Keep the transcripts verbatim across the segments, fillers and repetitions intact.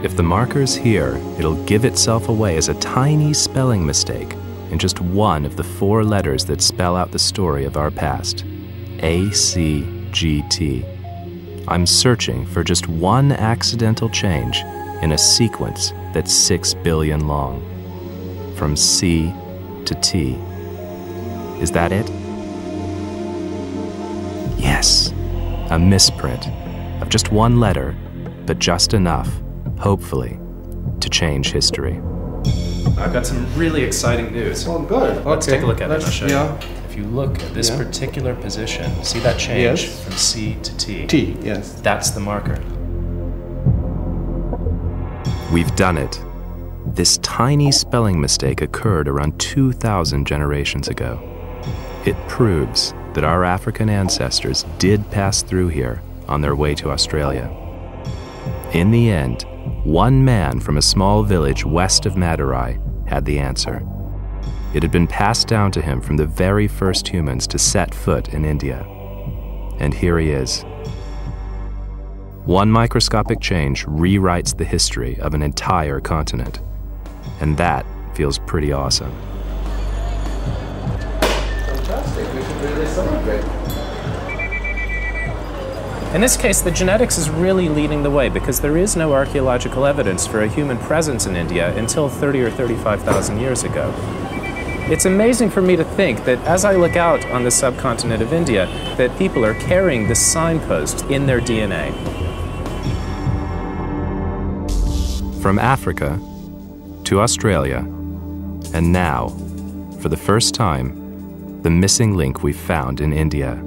If the marker's here, it'll give itself away as a tiny spelling mistake in just one of the four letters that spell out the story of our past. A C G T. I'm searching for just one accidental change in a sequence that's six billion long. From C to T. Is that it? Yes, a misprint of just one letter, but just enough, hopefully, to change history. I've got some really exciting news. Oh, good. Let's okay. take a look at Let's, it. I'll show yeah. you. If you look at this yeah. particular position, see that change yes. from C to T? T, yes. That's the marker. We've done it. This tiny spelling mistake occurred around two thousand generations ago. It proves that our African ancestors did pass through here on their way to Australia. In the end, one man from a small village west of Madurai had the answer. It had been passed down to him from the very first humans to set foot in India. And here he is. One microscopic change rewrites the history of an entire continent. And that feels pretty awesome. Fantastic. We should really celebrate. In this case, the genetics is really leading the way because there is no archaeological evidence for a human presence in India until thirty or thirty-five thousand years ago. It's amazing for me to think that as I look out on the subcontinent of India, that people are carrying this signpost in their D N A. From Africa to Australia, and now, for the first time, the missing link we found in India.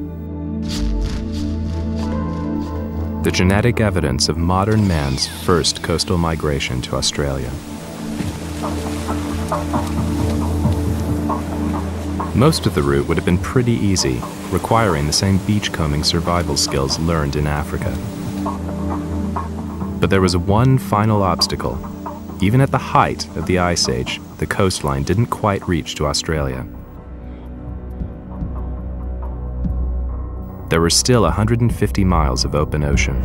The genetic evidence of modern man's first coastal migration to Australia. Most of the route would have been pretty easy, requiring the same beachcombing survival skills learned in Africa. But there was one final obstacle. Even at the height of the Ice Age, the coastline didn't quite reach to Australia. There were still one hundred fifty miles of open ocean.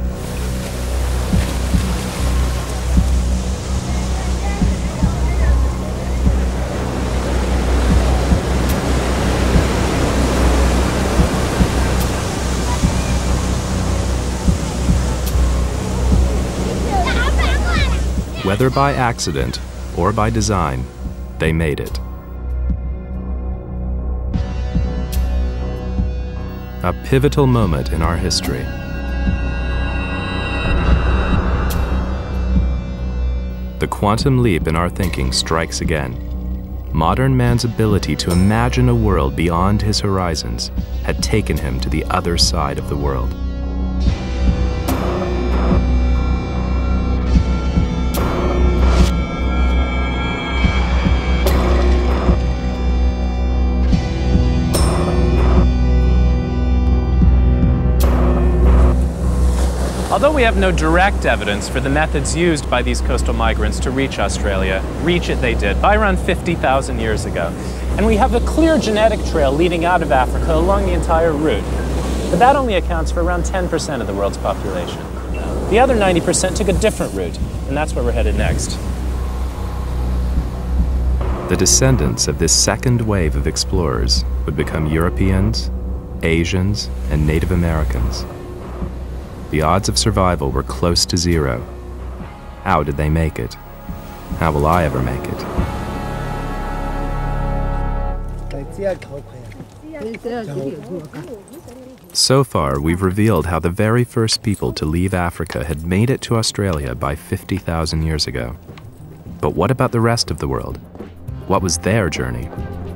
Whether by accident or by design, they made it. A pivotal moment in our history. The quantum leap in our thinking strikes again. Modern man's ability to imagine a world beyond his horizons had taken him to the other side of the world. Although we have no direct evidence for the methods used by these coastal migrants to reach Australia, reach it they did by around fifty thousand years ago. And we have a clear genetic trail leading out of Africa along the entire route. But that only accounts for around ten percent of the world's population. The other ninety percent took a different route, and that's where we're headed next. The descendants of this second wave of explorers would become Europeans, Asians, and Native Americans. The odds of survival were close to zero. How did they make it? How will I ever make it? So far, we've revealed how the very first people to leave Africa had made it to Australia by fifty thousand years ago. But what about the rest of the world? What was their journey?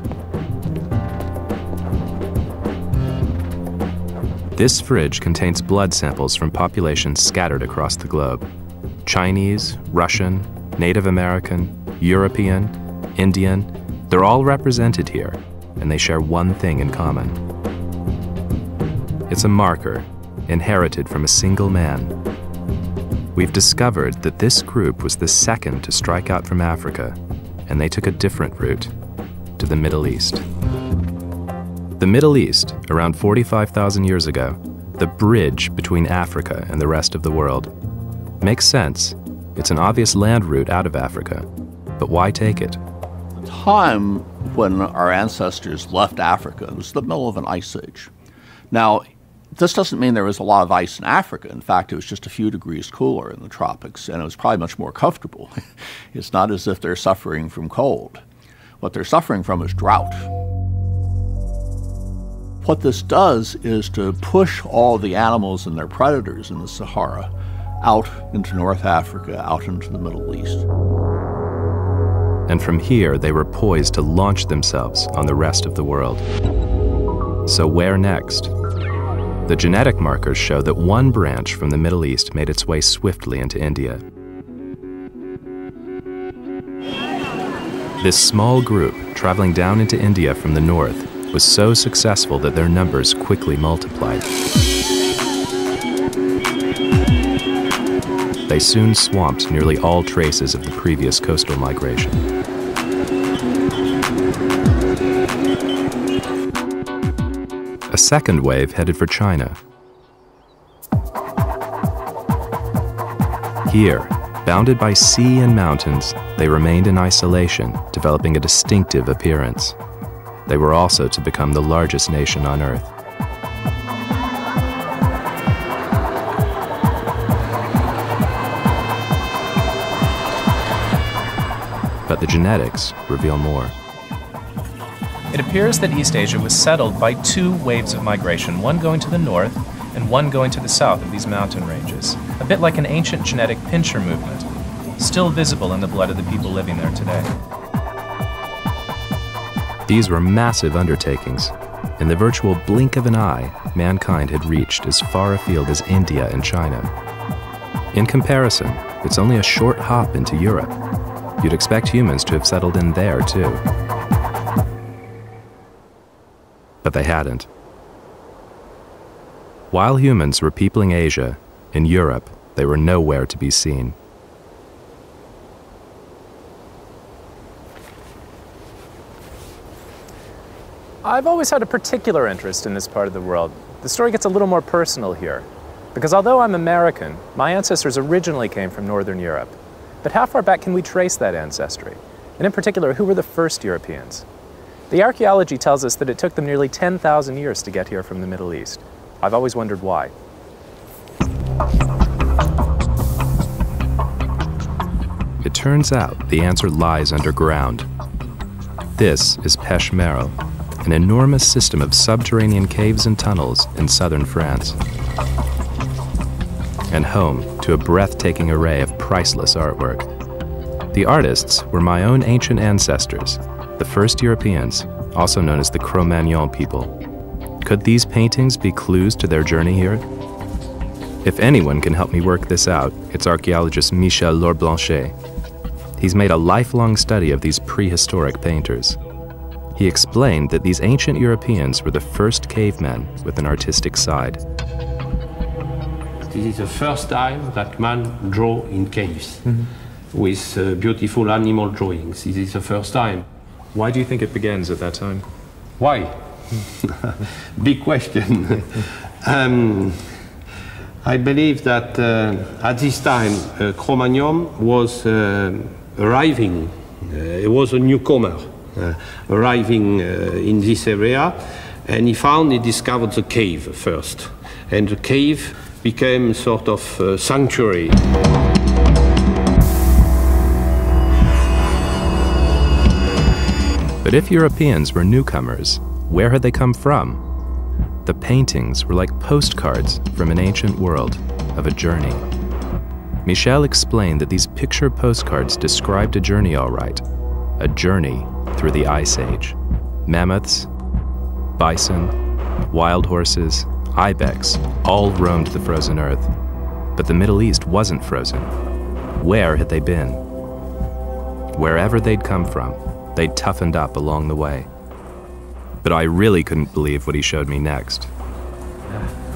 This fridge contains blood samples from populations scattered across the globe. Chinese, Russian, Native American, European, Indian, they're all represented here, and they share one thing in common. It's a marker, inherited from a single man. We've discovered that this group was the second to strike out from Africa, and they took a different route, to the Middle East. The Middle East, around forty-five thousand years ago, the bridge between Africa and the rest of the world. Makes sense. It's an obvious land route out of Africa. But why take it? The time when our ancestors left Africa was the middle of an ice age. Now, this doesn't mean there was a lot of ice in Africa. In fact, it was just a few degrees cooler in the tropics, and it was probably much more comfortable. It's not as if they're suffering from cold. What they're suffering from is drought. What this does is to push all the animals and their predators in the Sahara out into North Africa, out into the Middle East. And from here, they were poised to launch themselves on the rest of the world. So where next? The genetic markers show that one branch from the Middle East made its way swiftly into India. This small group, traveling down into India from the north, was so successful that their numbers quickly multiplied. They soon swamped nearly all traces of the previous coastal migration. A second wave headed for China. Here, bounded by sea and mountains, they remained in isolation, developing a distinctive appearance. They were also to become the largest nation on Earth. But the genetics reveal more. It appears that East Asia was settled by two waves of migration, one going to the north and one going to the south of these mountain ranges, a bit like an ancient genetic pincher movement, still visible in the blood of the people living there today. These were massive undertakings. In the virtual blink of an eye, mankind had reached as far afield as India and China. In comparison, it's only a short hop into Europe. You'd expect humans to have settled in there, too. But they hadn't. While humans were peopling Asia, in Europe, they were nowhere to be seen. I've always had a particular interest in this part of the world. The story gets a little more personal here, because although I'm American, my ancestors originally came from Northern Europe. But how far back can we trace that ancestry? And in particular, who were the first Europeans? The archaeology tells us that it took them nearly ten thousand years to get here from the Middle East. I've always wondered why. It turns out the answer lies underground. This is Pech Merle, an enormous system of subterranean caves and tunnels in southern France, and home to a breathtaking array of priceless artwork. The artists were my own ancient ancestors, the first Europeans, also known as the Cro-Magnon people. Could these paintings be clues to their journey here? If anyone can help me work this out, it's archaeologist Michel Lorblanchet. He's made a lifelong study of these prehistoric painters. He explained that these ancient Europeans were the first cavemen with an artistic side. This is the first time that man draw in caves mm-hmm. with uh, beautiful animal drawings. This is the first time. Why do you think it begins at that time? Why? Big question. um, I believe that uh, at this time, uh, Cro-Magnon was uh, arriving. Uh, he was a newcomer uh, arriving uh, in this area, and he found, he discovered the cave first. And the cave became sort of uh, sanctuary. But if Europeans were newcomers, where had they come from? The paintings were like postcards from an ancient world, of a journey. Michel explained that these picture postcards described a journey all right, a journey through the Ice Age. Mammoths, bison, wild horses, ibex all roamed the frozen earth. But the Middle East wasn't frozen. Where had they been? Wherever they'd come from, they'd toughened up along the way. But I really couldn't believe what he showed me next.